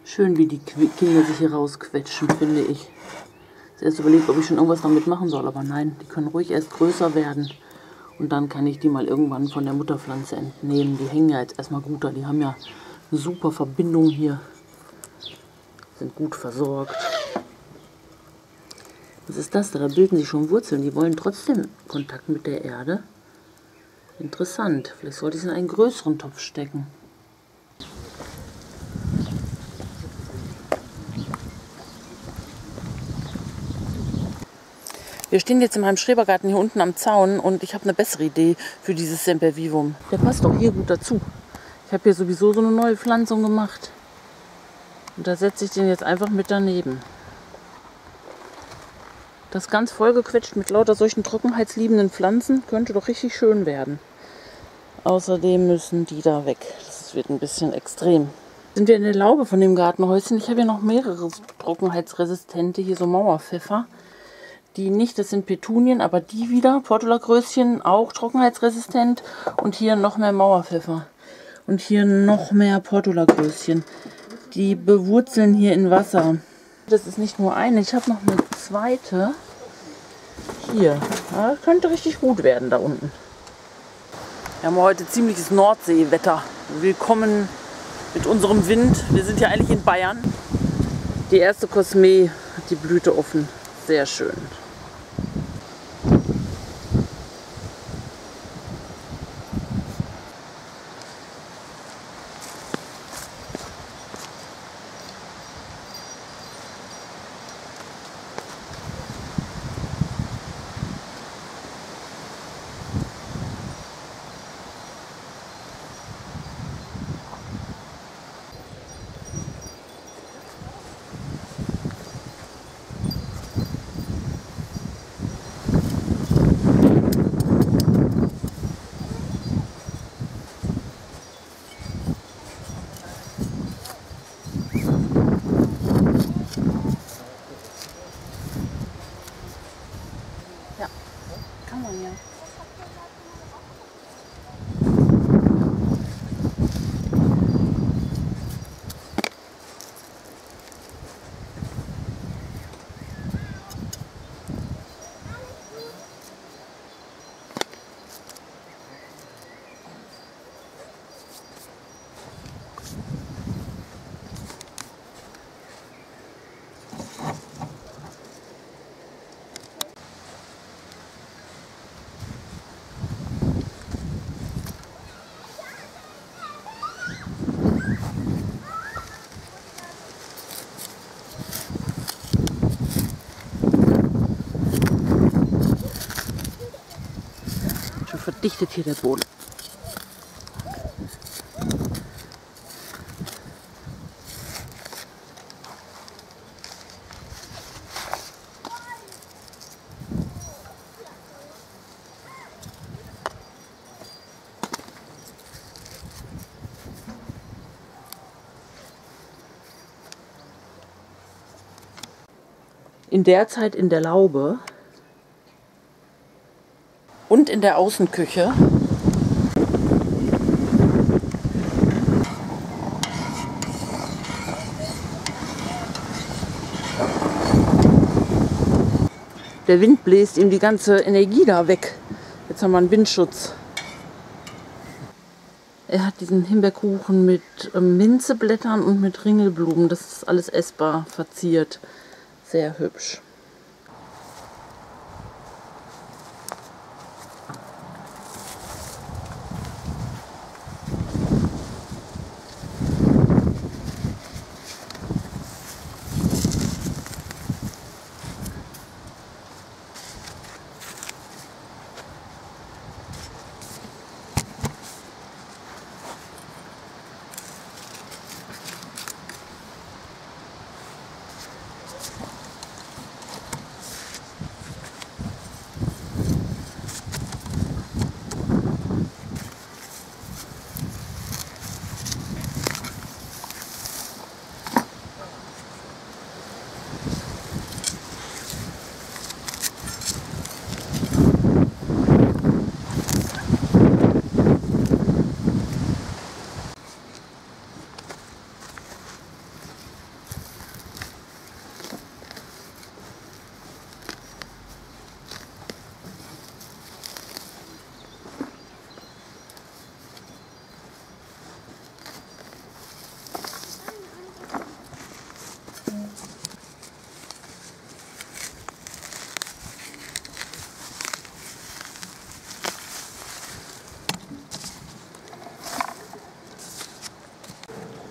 Schön, wie die Kinder sich hier rausquetschen, finde ich. Ich habe erst überlegt, ob ich schon irgendwas damit machen soll, aber nein, die können ruhig erst größer werden. Und dann kann ich die mal irgendwann von der Mutterpflanze entnehmen. Die hängen ja jetzt erstmal gut da. Die haben ja eine super Verbindung hier. Sind gut versorgt. Was ist das da? Da bilden sich schon Wurzeln. Die wollen trotzdem Kontakt mit der Erde. Interessant. Vielleicht sollte ich es in einen größeren Topf stecken. Wir stehen jetzt in meinem Schrebergarten hier unten am Zaun und ich habe eine bessere Idee für dieses Sempervivum. Der passt auch hier gut dazu. Ich habe hier sowieso so eine neue Pflanzung gemacht. Und da setze ich den jetzt einfach mit daneben. Das ganz vollgequetscht mit lauter solchen trockenheitsliebenden Pflanzen könnte doch richtig schön werden. Außerdem müssen die da weg. Das wird ein bisschen extrem. Sind wir in der Laube von dem Gartenhäuschen. Ich habe hier noch mehrere trockenheitsresistente, hier so Mauerpfeffer. Die nicht, das sind Petunien, aber die wieder, Portulagröschen, auch trockenheitsresistent. Und hier noch mehr Mauerpfeffer. Und hier noch mehr Portulagröschen. Die bewurzeln hier in Wasser. Das ist nicht nur eine, ich habe noch eine zweite. Hier, das könnte richtig gut werden da unten. Wir haben heute ziemliches Nordseewetter. Willkommen mit unserem Wind. Wir sind ja eigentlich in Bayern. Die erste Kosmee hat die Blüte offen. Sehr schön. Ja, kann man ja. Verdichtet hier der Boden. In der Zeit in der Laube und in der Außenküche der Wind bläst ihm die ganze Energie da weg. Jetzt haben wir einen Windschutz. Er hat diesen Himbeerkuchen mit Minzeblättern und mit Ringelblumen. Das ist alles essbar verziert. Sehr hübsch.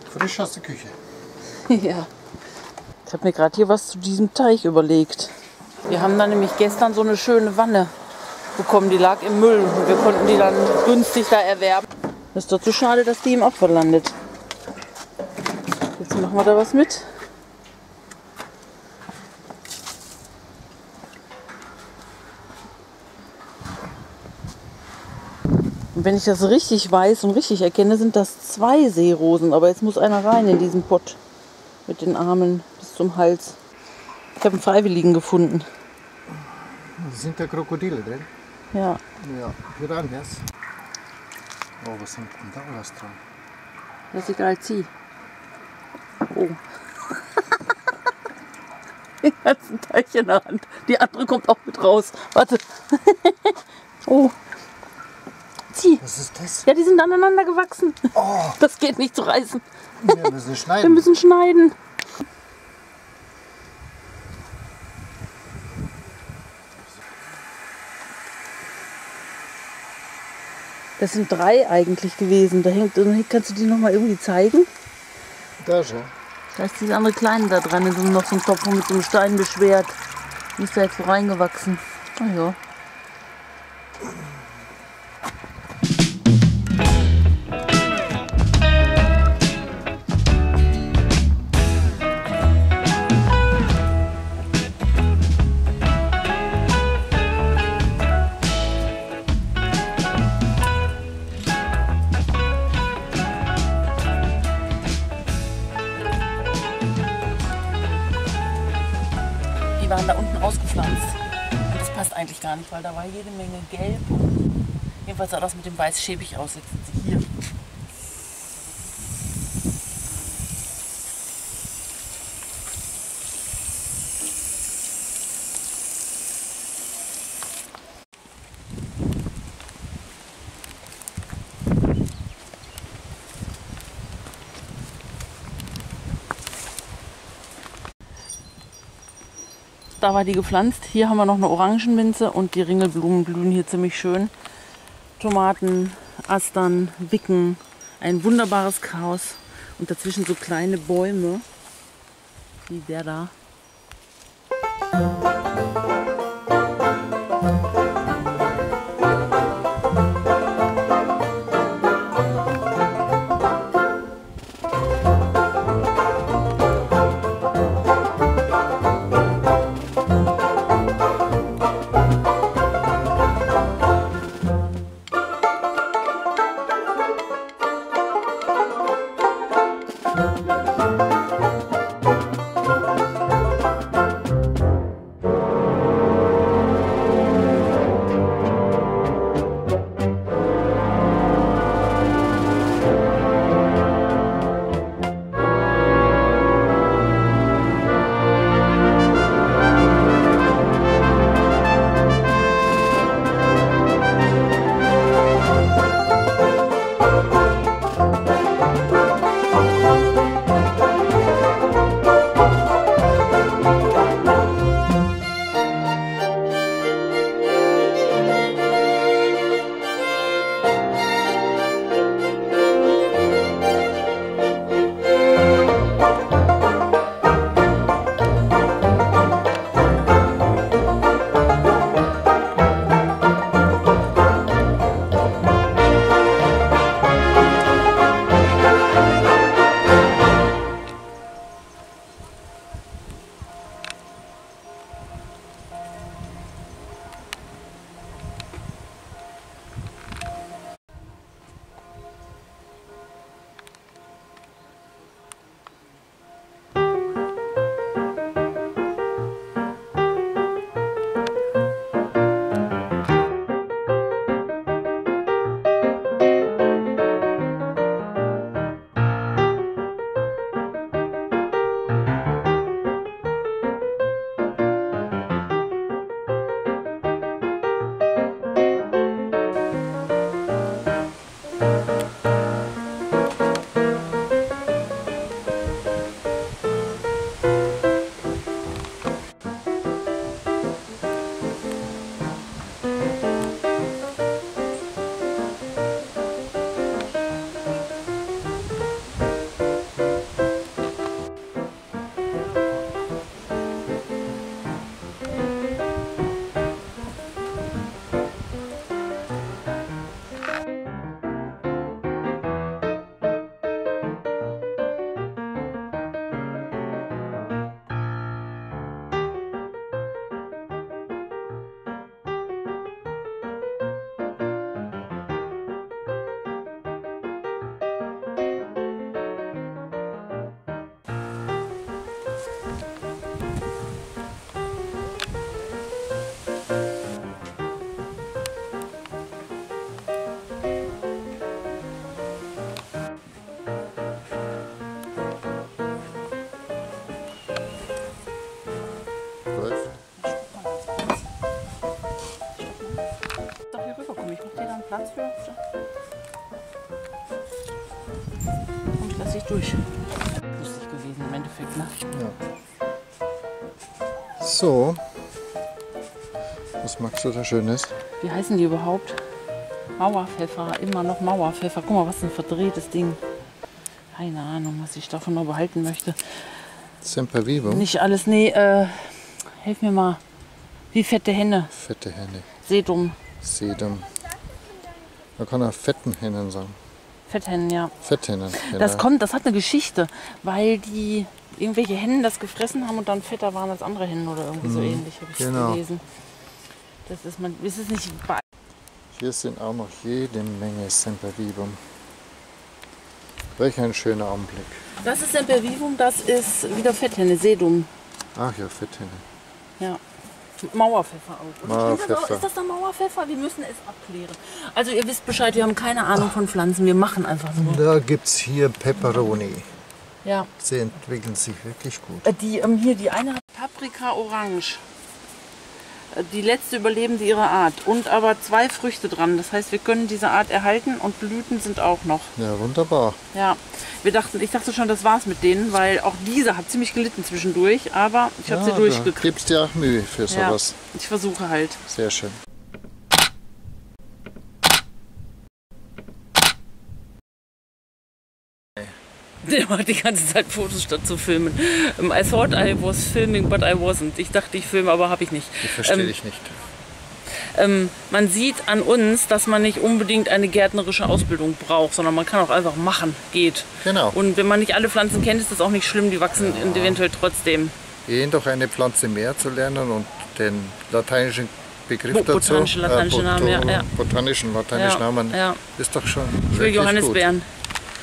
Frisch aus der Küche. Ja. Ich habe mir gerade hier was zu diesem Teich überlegt. Wir haben da nämlich gestern so eine schöne Wanne bekommen, die lag im Müll und wir konnten die dann günstig da erwerben. Das ist doch zu schade, dass die im Abfall landet. Jetzt machen wir da was mit. Und wenn ich das richtig weiß und richtig erkenne, sind das 2 Seerosen. Aber jetzt muss einer rein in diesen Pott mit den Armen bis zum Hals. Ich habe einen Freiwilligen gefunden. Sind da Krokodile drin? Ja. Ja, Piranhas. Oh, was sind denn da alles dran? Das ist egal, zieh. Oh. Den ganzen Teich in der Hand. Die andere kommt auch mit raus. Warte. Oh. Zieh. Was ist das? Ja, die sind aneinander gewachsen. Oh. Das geht nicht zu reißen. Wir müssen schneiden. Wir müssen schneiden. Das sind 3 eigentlich gewesen. Da kannst du die noch mal irgendwie zeigen? Da schon. Da ist diese andere Kleine da dran, in so noch so ein Topf mit so einem Stein beschwert. Die ist da jetzt so reingewachsen. Ah ja. Die waren da unten ausgepflanzt. Und das passt eigentlich gar nicht, weil da war jede Menge Gelb. Jedenfalls sah das mit dem Weiß schäbig aus. Jetzt sind sie hier. Da war die gepflanzt. Hier haben wir noch eine Orangenminze und die Ringelblumen blühen hier ziemlich schön. Tomaten, Astern, Wicken, ein wunderbares Chaos. Und dazwischen so kleine Bäume, wie der da. durch. Lustig gewesen im Endeffekt, ne? Ja. So. Was magst du da Schönes? Wie heißen die überhaupt? Mauerpfeffer, immer noch Mauerpfeffer. Guck mal, was ein verdrehtes Ding. Keine Ahnung, was ich davon noch behalten möchte. Sempervivum? Nicht alles, nee, helf mir mal. Wie fette Henne. Fette Henne. Sedum. Sedum. Man kann auch fetten Hennen sagen. Fetthennen, ja. Fetthennen. Genau. Das hat eine Geschichte, weil die irgendwelche Hennen das gefressen haben und dann fetter waren als andere Hennen oder irgendwie so ähnlich, habe ich gelesen. Das ist man, ist es nicht bei. Hier sind auch noch jede Menge Sempervivum. Welch ein schöner Anblick. Das ist Sempervivum, das ist wieder Fetthenne, Sedum. Ach ja, Fetthenne. Ja. Mauerpfeffer auch. Oder? Mauerpfeffer. Ist das da Mauerpfeffer? Wir müssen es abklären. Also ihr wisst Bescheid, wir haben keine Ahnung von Pflanzen, wir machen einfach so. Da gibt es hier Peperoni. Ja. Sie entwickeln sich wirklich gut. Die eine hat Paprika orange. Die letzte Überlebende ihrer Art. Und aber 2 Früchte dran. Das heißt, wir können diese Art erhalten und Blüten sind auch noch. Ja, wunderbar. Ja, ich dachte schon, das war's mit denen, weil auch diese hat ziemlich gelitten zwischendurch, aber ich habe sie Du durchgekriegt. gibst dir auch Mühe für sowas. Ja, ich versuche halt. Sehr schön. Der macht die ganze Zeit Fotos statt zu filmen. I thought I was filming, but I wasn't. Ich dachte, ich filme, aber habe ich nicht. Ich verstehe dich nicht. Man sieht an uns, dass man nicht unbedingt eine gärtnerische Ausbildung braucht, sondern man kann auch einfach machen, geht. Genau. Und wenn man nicht alle Pflanzen kennt, ist das auch nicht schlimm, die wachsen eventuell trotzdem. Doch eine Pflanze mehr zu lernen und den lateinischen Begriff dazu. Botanischen Namen, ja. Botanischen Namen. Ja. Ist doch schon Ich will Johannisbeeren. Gut.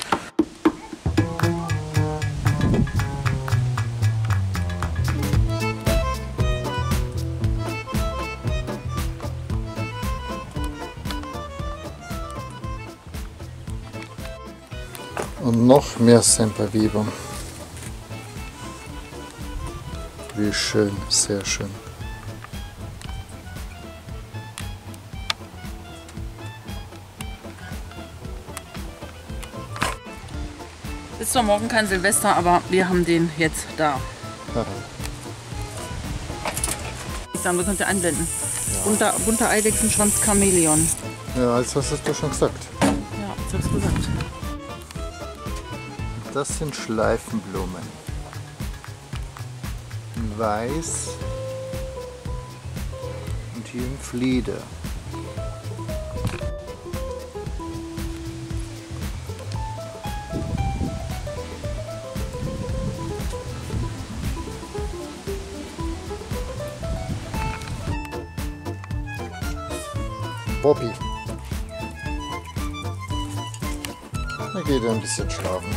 Und noch mehr Sempervivum. Wie schön, sehr schön. Ist zwar morgen kein Silvester, aber wir haben den jetzt da. Ja. Ich sage, wir können ja einblenden. Bunter Eidechsenschwanz Chamäleon. Ja, als was hast du schon gesagt. Ja, ich hab's gesagt. Das sind Schleifenblumen. In Weiß und hier in Flieder. Bobby. Da geht er ein bisschen schlafen.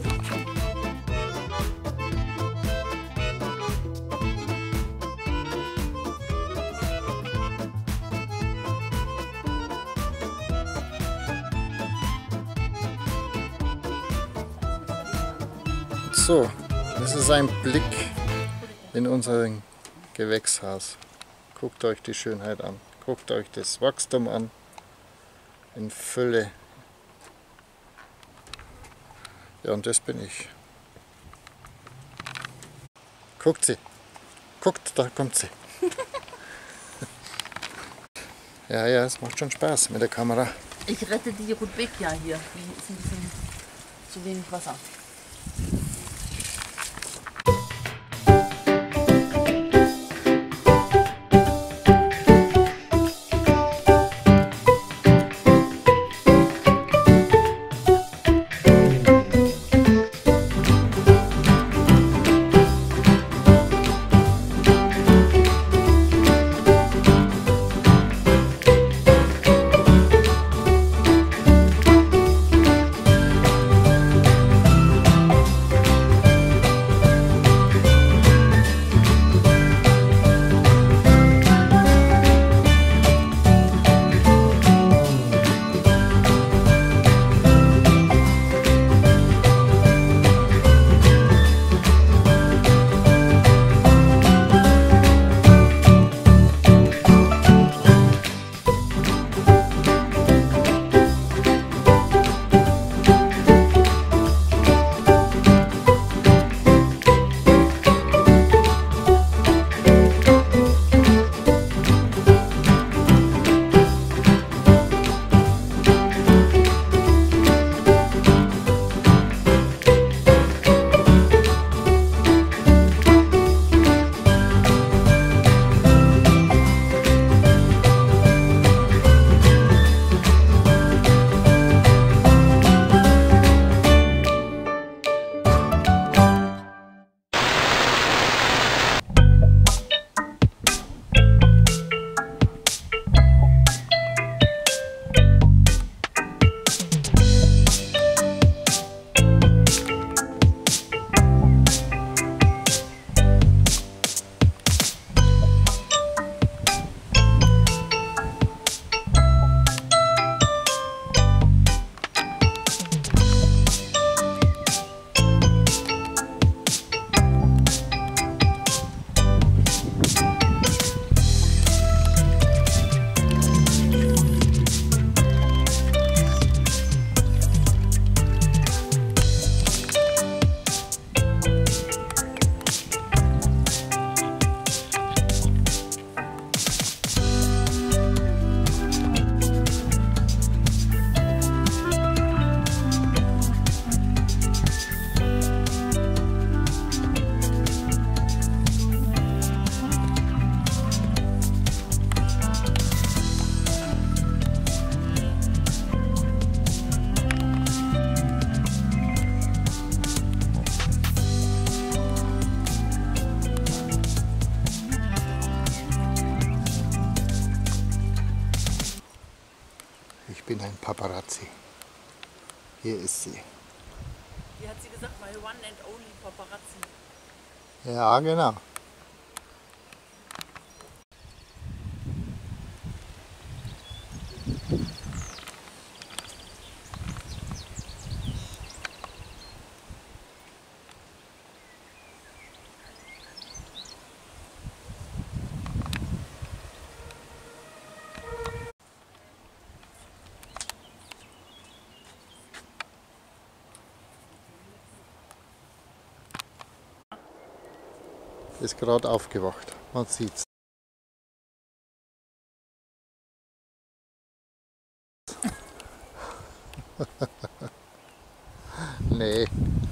So, das ist ein Blick in unser Gewächshaus. Guckt euch die Schönheit an. Guckt euch das Wachstum an. In Fülle. Ja, und das bin ich. Guckt sie. Guckt, da kommt sie. Ja, es macht schon Spaß mit der Kamera. Ich rette die Rudbeckia hier. Die ist ein bisschen zu wenig Wasser. Paparazzi. Hier ist sie. Wie hat sie gesagt, my one and only Paparazzi. Ja, genau. Ist gerade aufgewacht. Man sieht's. Nee.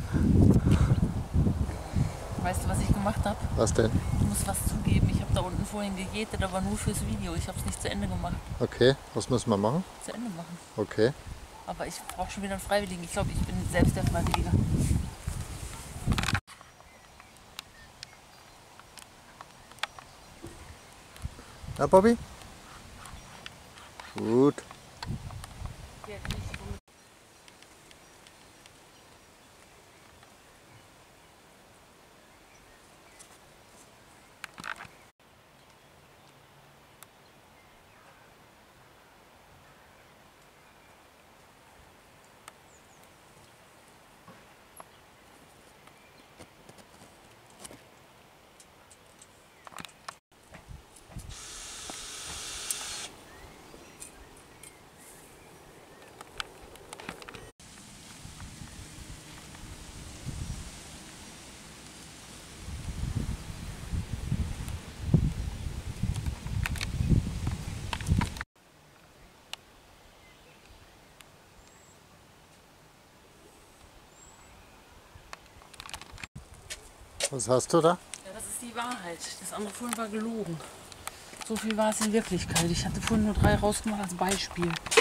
Weißt du, was ich gemacht habe? Was denn? Ich muss was zugeben. Ich habe da unten vorhin gejätet, aber nur fürs Video. Ich habe es nicht zu Ende gemacht. Okay, was müssen wir machen? Zu Ende machen. Okay. Aber ich brauche schon wieder einen Freiwilligen. Ich glaube, ich bin selbst der Freiwillige. Ja, Bobby? Gut. Was hast du da? Ja, das ist die Wahrheit. Das andere vorhin war gelogen. So viel war es in Wirklichkeit. Ich hatte vorhin nur 3 rausgemacht als Beispiel.